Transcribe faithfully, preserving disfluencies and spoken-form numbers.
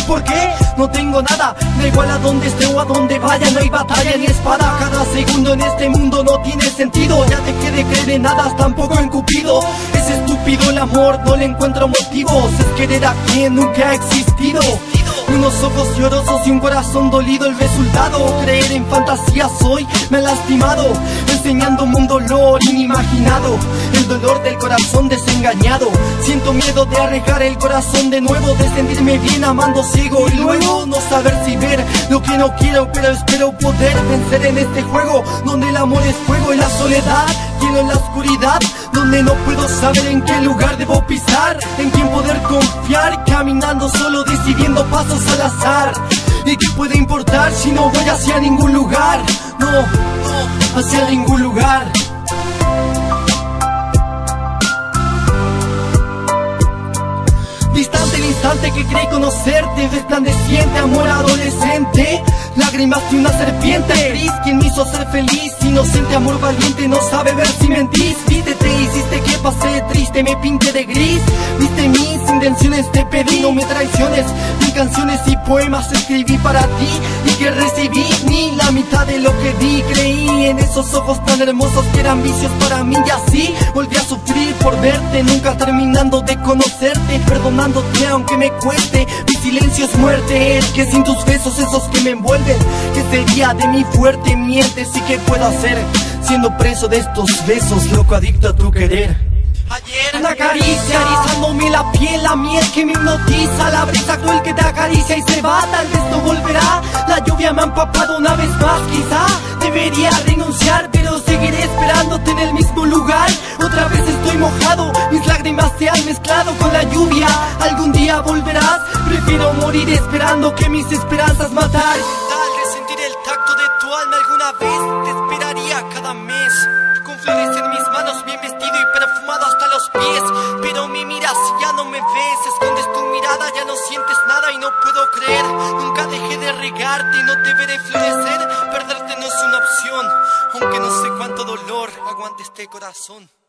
¿por qué? No tengo nada, da igual a donde esté o a donde vaya. No hay batalla ni espada, cada segundo en este mundo no tiene sentido. Ya dejé de creer en nada, tampoco en Cupido. Es estúpido el amor, no le encuentro motivos. Es querer a quien nunca ha existido. Unos ojos llorosos y un corazón dolido. El resultado, creer en fantasías hoy me ha lastimado, enseñándome un dolor inimaginado, el dolor del corazón desengañado. Siento miedo de arriesgar el corazón de nuevo, de sentirme bien amando ciego y luego no saber si ver lo que no quiero, pero espero poder vencer en este juego donde el amor es fuego y la soledad lleno en la oscuridad, donde no puedo saber en qué lugar debo pisar, en quién poder confiar, caminando solo decidiendo pasos al azar. ¿Y qué puede importar si no voy hacia ningún lugar? No, no, hacia ningún lugar. Distante el instante que creí conocerte, resplandeciente amor adolescente, lágrimas de una serpiente gris, quien me hizo ser feliz, inocente amor valiente, no sabe ver si mentís. Vístete, hiciste que pasé triste, me pinté de gris, viste mis intenciones, te pedí no me traiciones, mil canciones y poemas escribí para ti y que recibí ni la mitad de lo que di. Creí en esos ojos tan hermosos que eran vicios para mí y así volví a sufrir por verte, nunca terminando de conocerte, perdonándote aunque me cueste. Mi silencio es muerte, es que sin tus besos esos que me envuelven, ¿qué sería de mi fuerte? Mientes y qué puedo hacer siendo preso de estos besos, loco adicto a tu querer. Ayer una caricia erizándome la piel, la miel que me hipnotiza, la brisa cruel que te acaricia y se va, tal vez no volverá. La lluvia me ha empapado una vez más, quizá debería renunciar, pero seguiré esperándote en el mismo lugar. Otra vez estoy mojado, mis lágrimas se han mezclado con la lluvia. Algún día volverás, prefiero morir esperando que mis esperanzas matar. Tal vez sentir el tacto de tu alma alguna vez, te esperaría cada mes, con flores en mis manos, bien vestido y perfumado hasta los pies. Pero me miras y ya no me ves, escondes tu mirada, ya no sientes nada y no puedo creer. Nunca dejé de regarte, no te veré florecer, perderte no es una opción, aunque no sé cuánto dolor aguante este corazón.